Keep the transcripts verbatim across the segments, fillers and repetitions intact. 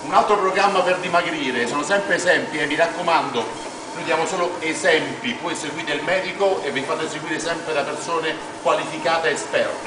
Un altro programma per dimagrire, sono sempre esempi, eh, mi raccomando, noi diamo solo esempi, poi seguite il medico e vi fate seguire sempre da persone qualificate e esperte.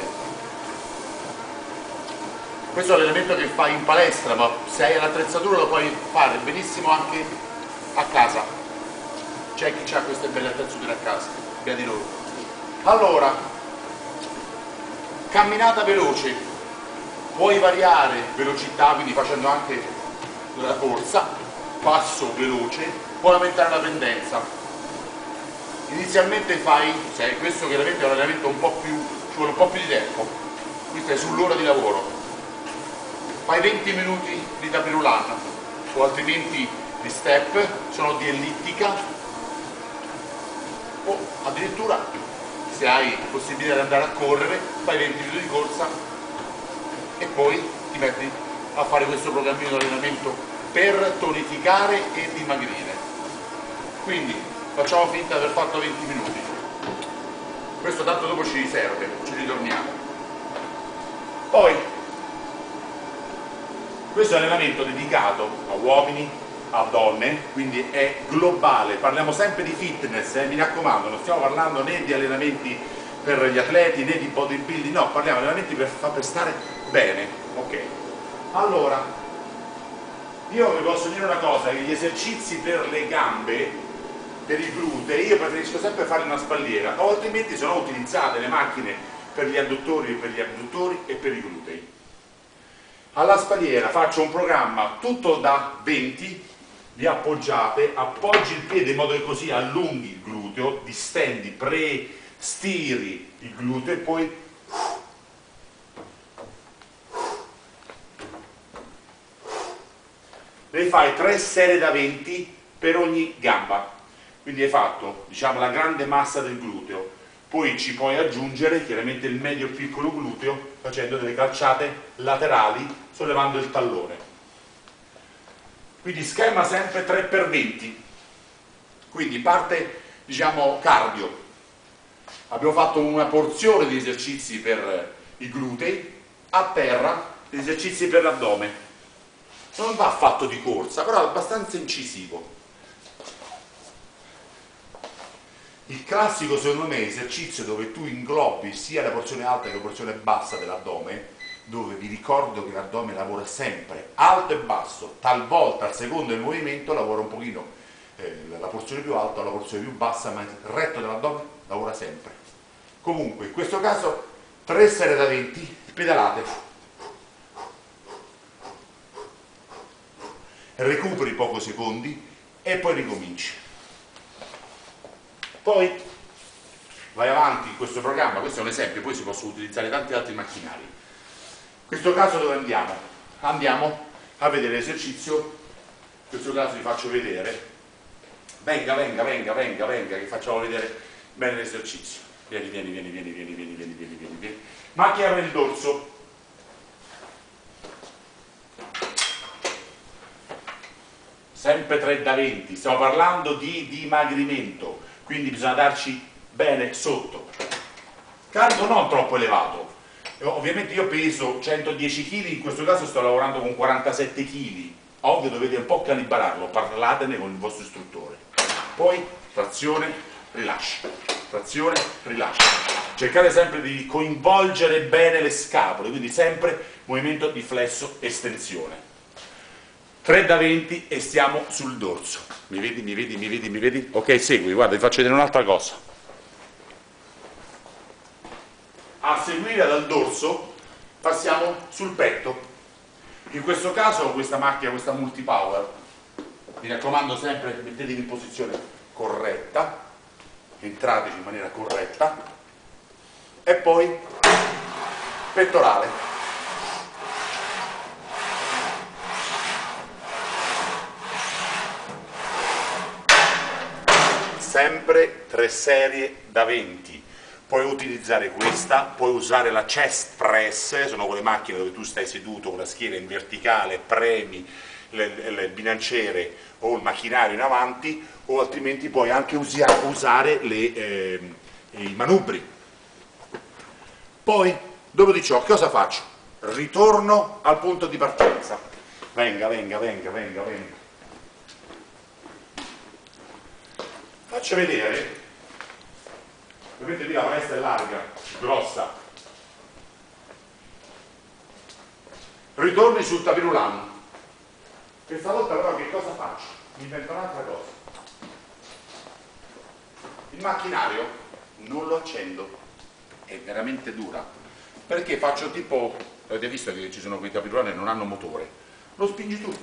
Questo è l'elemento che fai in palestra, ma se hai l'attrezzatura lo puoi fare benissimo anche a casa. C'è chi ha queste belle attrezzature a casa, via di loro. Allora, camminata veloce, puoi variare velocità, quindi facendo anche la corsa, passo veloce, puoi aumentare la pendenza. Inizialmente fai, se questo chiaramente è un allenamento un po' più, ci vuole un po' più di tempo, qui stai sull'ora di lavoro, fai venti minuti di tapirulan o altrimenti di step, sono di ellittica o addirittura se hai possibilità di andare a correre fai venti minuti di corsa e poi ti metti a fare questo programmino di allenamento per tonificare e dimagrire. Quindi facciamo finta di aver fatto venti minuti, questo tanto dopo ci riserve, ci ritorniamo. Poi questo è un allenamento dedicato a uomini, a donne, quindi è globale, parliamo sempre di fitness, eh, mi raccomando, non stiamo parlando né di allenamenti per gli atleti né di bodybuilding, no, parliamo di allenamenti per, per stare bene, ok? Allora, io vi posso dire una cosa, che gli esercizi per le gambe, per i glutei, io preferisco sempre fare una spalliera, o altrimenti sono utilizzate le macchine per gli adduttori, per gli abduttori e per i glutei. Alla spalliera faccio un programma tutto da venti, vi appoggiate, appoggi il piede in modo che così allunghi il gluteo, distendi, pre-stiri il gluteo e poi ne fai tre serie da venti per ogni gamba, quindi hai fatto, diciamo, la grande massa del gluteo, poi ci puoi aggiungere chiaramente il medio piccolo gluteo facendo delle calciate laterali sollevando il tallone. Quindi schema sempre tre per venti, quindi parte, diciamo, cardio. Abbiamo fatto una porzione di esercizi per i glutei, a terra esercizi per l'addome. Non va fatto di corsa, però è abbastanza incisivo. Il classico, secondo me, esercizio dove tu inglobi sia la porzione alta che la porzione bassa dell'addome, dove vi ricordo che l'addome lavora sempre alto e basso, talvolta al secondo del movimento lavora un pochino eh, la porzione più alta o la porzione più bassa, ma il retto dell'addome lavora sempre. Comunque, in questo caso, tre serie da venti, pedalate. Recuperi pochi secondi e poi ricominci. Poi vai avanti in questo programma, questo è un esempio, poi si possono utilizzare tanti altri macchinari. In questo caso dove andiamo? Andiamo a vedere l'esercizio, in questo caso vi faccio vedere, venga, venga, venga, venga, venga, che facciamo vedere bene l'esercizio. Vieni, vieni, vieni, vieni, vieni, vieni, vieni, vieni, vieni, vieni. Macchina per il dorso. Sempre tre da venti, stiamo parlando di dimagrimento, quindi bisogna darci bene sotto. Carico non troppo elevato, ovviamente io peso centodieci chili, in questo caso sto lavorando con quarantasette chili, ovvio dovete un po' calibrarlo, parlatene con il vostro istruttore. Poi trazione, rilascio, trazione, rilascio. Cercate sempre di coinvolgere bene le scapole, quindi sempre movimento di flesso estensione. tre da venti e stiamo sul dorso. Mi vedi, mi vedi, mi vedi, mi vedi? Ok, segui, guarda, vi faccio vedere un'altra cosa. A seguire dal dorso passiamo sul petto. In questo caso questa macchina, questa multipower, mi raccomando sempre mettetevi in posizione corretta, entrateci in maniera corretta e poi pettorale. Sempre tre serie da venti, puoi utilizzare questa, puoi usare la chest press, sono quelle macchine dove tu stai seduto con la schiena in verticale, premi il bilanciere o il macchinario in avanti, o altrimenti puoi anche usia, usare le, eh, i manubri. Poi, dopo di ciò, cosa faccio? Ritorno al punto di partenza. venga, venga, venga, venga, venga. Faccio vedere, ovviamente qui la palestra è larga, grossa. Ritorni sul tapirulan. Questa volta però che cosa faccio? Mi invento un'altra cosa. Il macchinario non lo accendo, è veramente dura, perché faccio tipo, avete visto che ci sono quei tapirulan e non hanno motore, lo spingi tu.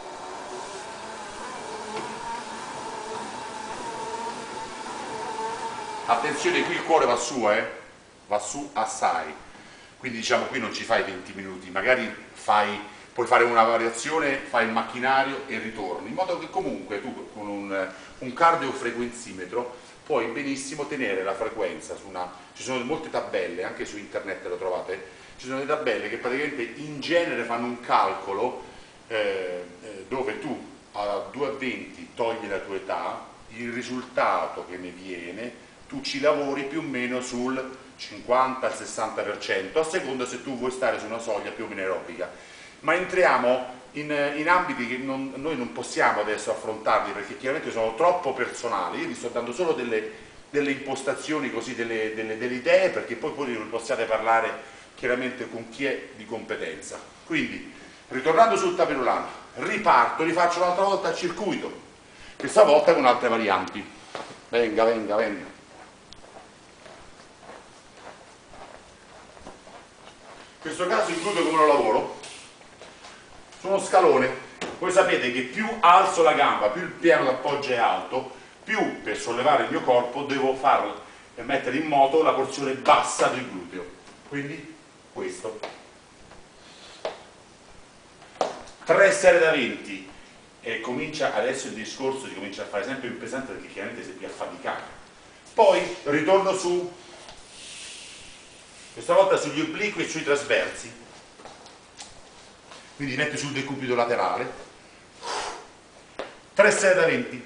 Attenzione, qui il cuore va su, eh? Va su assai, quindi diciamo qui non ci fai venti minuti, magari fai, puoi fare una variazione, fai il macchinario e ritorni, in modo che comunque tu con un, un cardiofrequenzimetro puoi benissimo tenere la frequenza su una, ci sono molte tabelle, anche su internet lo trovate, ci sono delle tabelle che praticamente in genere fanno un calcolo eh, dove tu a due e venti togli la tua età, il risultato che ne viene tu ci lavori più o meno sul cinquanta al sessanta per cento, a seconda se tu vuoi stare su una soglia più o meno aerobica. Ma entriamo in, in ambiti che non, noi non possiamo adesso affrontarli perché chiaramente sono troppo personali. Io vi sto dando solo delle, delle impostazioni, così, delle, delle, delle idee, perché poi voi ne possiate parlare chiaramente con chi è di competenza. Quindi, ritornando sul tapirulan, riparto, rifaccio un'altra volta il circuito, questa volta con altre varianti. Venga, venga, venga. In questo caso il gluteo come lo lavoro? Su uno scalone. Voi sapete che più alzo la gamba, più il piano d'appoggio è alto, più per sollevare il mio corpo devo far mettere in moto la porzione bassa del gluteo. Quindi questo. Tre serie da venti e comincia adesso il discorso, si comincia a fare sempre più pesante perché chiaramente sei più affaticato. Poi ritorno su, questa volta sugli obliqui e sui trasversi, quindi metti sul decupito laterale, tre serie da venti,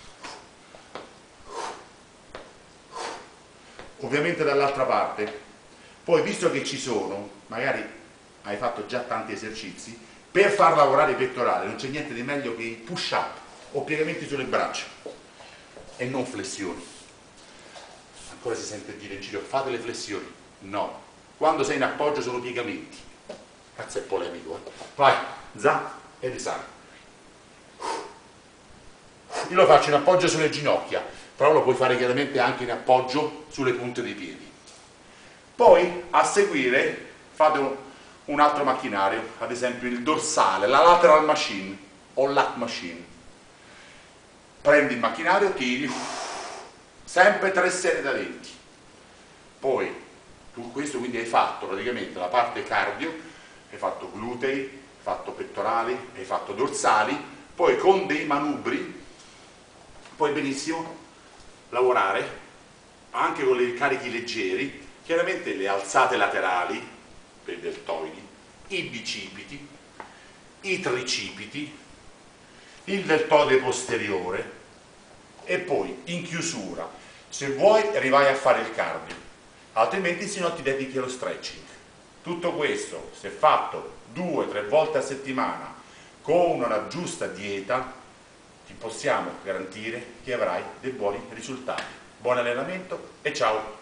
ovviamente dall'altra parte. Poi visto che ci sono, magari hai fatto già tanti esercizi, per far lavorare i pettorali non c'è niente di meglio che i push up o piegamenti sulle braccia e non flessioni. Ancora si sente dire in giro, fate le flessioni. No, quando sei in appoggio sono piegamenti. Cazzo è polemico, eh? Vai, za e risale. Io lo faccio in appoggio sulle ginocchia, però lo puoi fare chiaramente anche in appoggio sulle punte dei piedi. Poi a seguire fate un altro macchinario, ad esempio il dorsale, la lateral machine o lat machine. Prendi il macchinario, tiri, sempre tre serie da venti. Poi tu questo quindi hai fatto praticamente la parte cardio, hai fatto glutei, hai fatto pettorali, hai fatto dorsali, poi con dei manubri puoi benissimo lavorare anche con i carichi leggeri, chiaramente le alzate laterali per i deltoidi, i bicipiti, i tricipiti, il deltoide posteriore e poi in chiusura, se vuoi rivai a fare il cardio, altrimenti se no ti dedichi allo stretching. Tutto questo, se fatto due o tre volte a settimana con una giusta dieta, ti possiamo garantire che avrai dei buoni risultati. Buon allenamento e ciao!